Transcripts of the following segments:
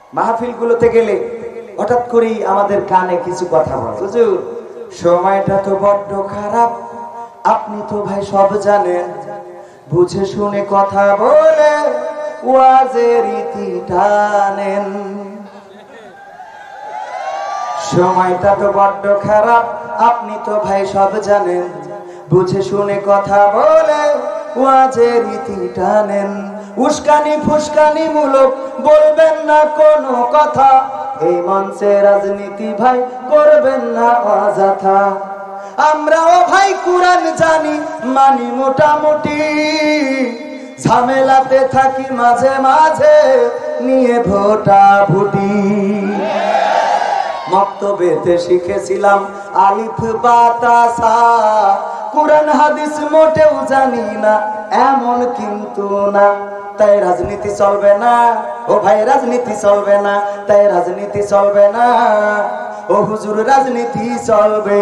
মাহফিলগুলোতে গেলে হঠাৎ করেই আমাদের কানে কিছু কথা বলে, হুজুর সময়টা তো বড্ড খারাপ, আপনি তো ভাই সব জানেন, বুঝে শুনে কথা বলে ওয়াজের ইতি টানেন। সময়টা তো বড্ড খারাপ, আপনি তো ভাই সব জানেন, বুঝে শুনে কথা বলে ওয়াজের ইতি টানেন। উস্কানি ফুসকানি মূলক বলবেন না কোনো কথা, এই মঞ্চে রাজনীতি ভাই করবেন না অযথা। আমরাও ভাই কুরআন জানি মানি মোটামুটি, ঝামেলাতে থাকি মাঝে মাঝে নিয়ে ভোটাভুটি। মক্তবেতে শিখেছিলাম আলিফ বা তা সা, কুরআন হাদিস মোটেও জানি না এমন কিন্তু না, তাই রাজনীতি চলবে না ও ভাই, রাজনীতি চলবে না, তাই রাজনীতি চলবে না ও হুজুর, রাজনীতি চলবে।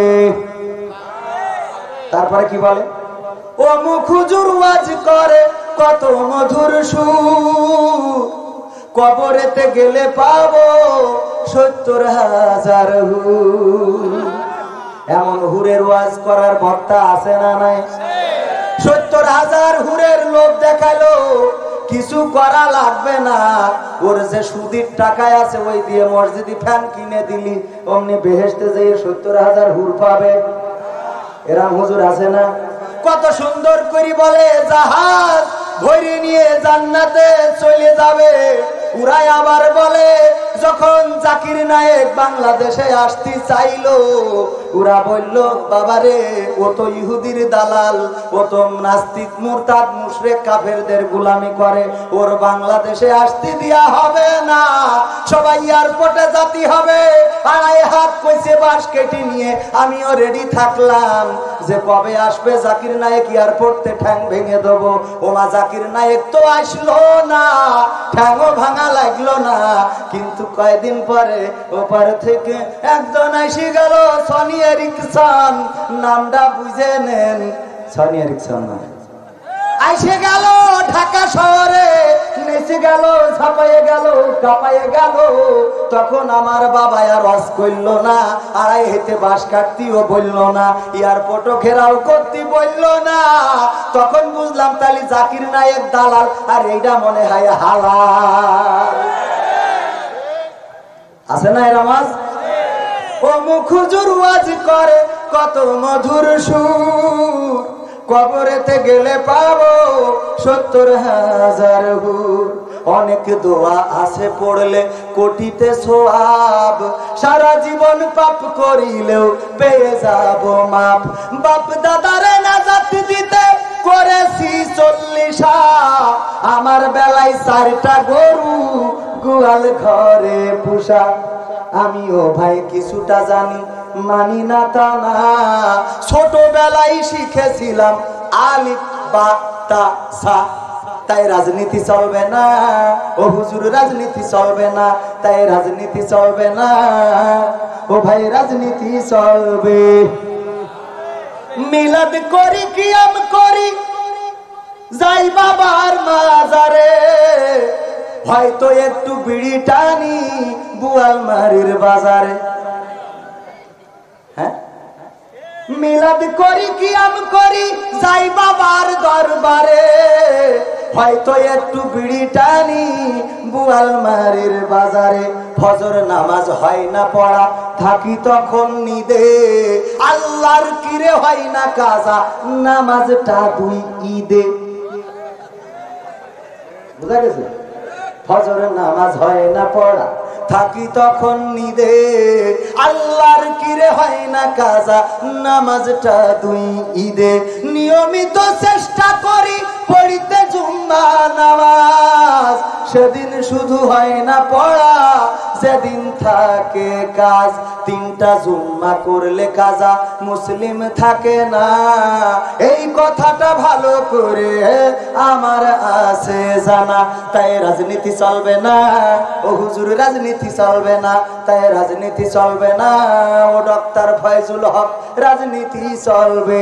তারপরে কি বলে, ও মুখ হুজুর ওয়াজ করে কত মধুর সুর, কবরেতে গেলে পাবো ৭০,০০০ হুর। এমন হুরের ওয়াজ করার বক্তা আছে না নাই? ৭০,০০০ হুরের লোক দেখালো, কিছু করা লাগবে না, ওর যে সুদির টাকায় আছে ওই দিয়ে মসজিদে ফ্যান কিনে দিলি অমনি বেহেশতে যেয়ে ৭০,০০০ হুর পাবে। এরা হুজুর আছে না? কত সুন্দর করে বলে জাহাজ ভরে নিয়ে জান্নাতে চলে যাবে, উড়াই আবার বলে যখন জাকির নায়েক বাংলাদেশে আসতে চাইলো, ওরা বলল বাবারে ও তো ইহুদির দালাল, ও তো নাস্তিক মুরতাদ মুশরিক কাফেরদের গোলামি করে, ওর বাংলাদেশে আসতে দেয়া হবে না, সবাই এয়ারপোর্টে যেতে হবে। ২.৫ হাত কইছে বাস কেটে নিয়ে আমিও রেডি থাকলাম যে কবে আসবে জাকির নায়েক, এয়ারপোর্টে ঠ্যাং ভেঙে দেবো। ওমা জাকির নায়েক তো আসলো না, ঠ্যাংও ভাঙা লাগলো না, কিন্তু কয়েকদিন পরে ওপার থেকে একজন এসে গেল, সনি এরিকসন, নামটা বুঝে নেন, সনি এরিকসন না, আইসে গেল ঢাকা শহরে, নেচে গেল, ছাপাইয়ে গেল, কাপাইয়ে গেল। তখন আমার বাবা আর রস করল না, ২.৫ হেতে বাস কাটতেও বলল না, এয়ারপোর্টও ঘেরাও করতে বলল না। তখন বুঝলাম তাহলে জাকির নায়েক দালাল, আর এইটা মনে হয় হালাল। আছে না এরা মাছ? ও মুখ হুজুর ওয়াজ করে কত মধুর সুর, কবরেতে গেলে পাবো ৭০,০০০ হুর। অনেক দোয়া আছে পড়লে কোটিতে সোয়াব, সারা জীবন পাপ করিলেও পেয়ে যাব মাপ। বাপ দাদারে নাজাত দিতে করেছি ৪০, আমার বেলায় ৪টা গরু গোয়াল ঘরে পুষা। আমিও ভাই কিছুটা জানি, মানি না তা না, ছোটবেলায় শিখেছিলাম আলিফ বা তা সা, তাই রাজনীতি চলবে না ও হুজুর, রাজনীতি চলবে না, তাই রাজনীতি চলবে না ও ভাই, রাজনীতি চলবে। মিলাদ করি কিয়াম করি যাই বাবার মাজারে, হয়তো একটু বিড়ি টানি বুয়ালমারির বাজারে। হ্যাঁ, মিলাদ করি কিয়াম করি যাই বাবার দরবারে, হয়তো একটু বিড়ি টানি বুয়ালমারির বাজারে। ফজর নামাজ হয় না পড়া, থাকি তখন নিদে, আল্লাহর কিরে হয় না কাজা, নামাজটা 2 ঈদে। বুঝা গেছে? ফজর নামাজ হয় না পড়া, থাকি তখন নিদে, আল্লাহর কিরে হয় না কাজা, নামাজটা 2 ঈদে। নিয়মিত চেষ্টা করি পড়িতে জুম্মা নামাজ, সেদিন শুধু হয় না পড়া, যেদিন থাকে কাজ। 3টা জুম্মা করলে কাজা মুসলিম থাকে না, এই কথাটা ভালো করে আমার আছে জানা। তাই রাজনীতি চলবে না ও হুজুর, রাজনীতি চলবে না, তাই রাজনীতি চলবে না ও ডক্টর ফয়জুল হক, রাজনীতি চলবে।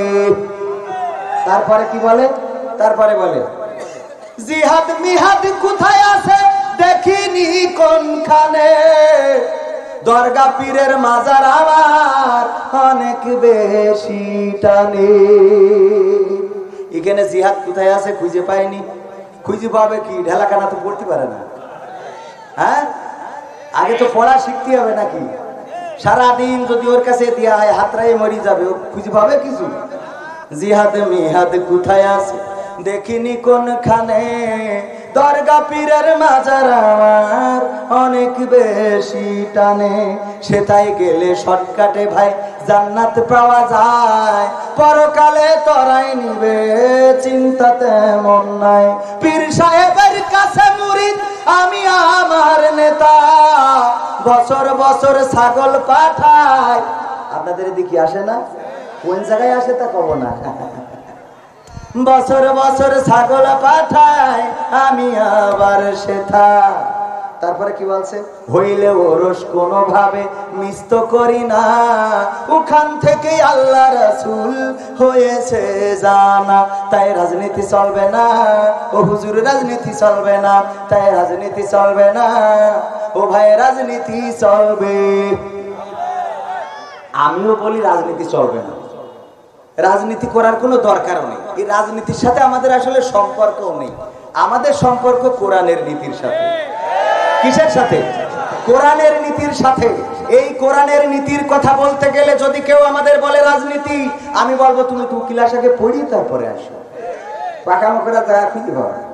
তারপরে কি বলে? তারপরে বলে জিহাদ মিহাদ কোথায় আছে দেখিনি কোনখানে, দরগা পীরের মাজার আমার অনেক বেশি টানে। এখানে জিহাদ কোথায় আছে খুঁজে পাইনি, খুঁজে পাবে কি? ঢেলাখানা তো পড়তে পারে না। হ্যাঁ, আগে তো পড়া শিখতে হবে নাকি? সারাদিন যদি ওর কাছে দেওয়া হয় হাতরাই মরি যাবে, ও খুঁজে পাবে কিছু? জিহাদ মিহাদ কোথায় আছে দেখিনি কোনখানে, দরগা পীরের মাজার আমার অনেক বেশি টানে। সেটাই গেলে শর্টকাটে ভাই জান্নাত পাওয়া যায়, পরকালে তরাই নিবে চিন্তা তেমন নাই। পীর সাহেবের কাছে মুরিদ আমি আমার নেতা, বছর বছর ছাগল পাঠায়। আপনাদের এদিকে আসে না? কোন জায়গায় আসে তা কব না। বছর বছর ছাগল পাঠায় আমি আবার সেথা। তারপরে কি বলছে? হইলে ওরস কোনো ভাবে মিস করি না, ওখান থেকে আল্লাহ রাসূল হয়েছে জানা। তাই রাজনীতি চলবে না ও হুজুর, রাজনীতি চলবে না, তাই রাজনীতি চলবে না ও ভাই, রাজনীতি চলবে। আমিও বলি রাজনীতি চলবে না, রাজনীতি করার কোনো দরকারও নেই। এই রাজনীতির সাথে আমাদের আসলে সম্পর্কও নেই। আমাদের সম্পর্ক কোরআনের নীতির সাথে। কিসের সাথে? কোরআনের নীতির সাথে। এই কোরআনের নীতির কথা বলতে গেলে যদি কেউ আমাদের বলে রাজনীতি, আমি বলবো তুমি তো ক্লাস আগে পড়ি তারপরে আসো, পাকা মুখরা দেখা খুঁজে পাবে।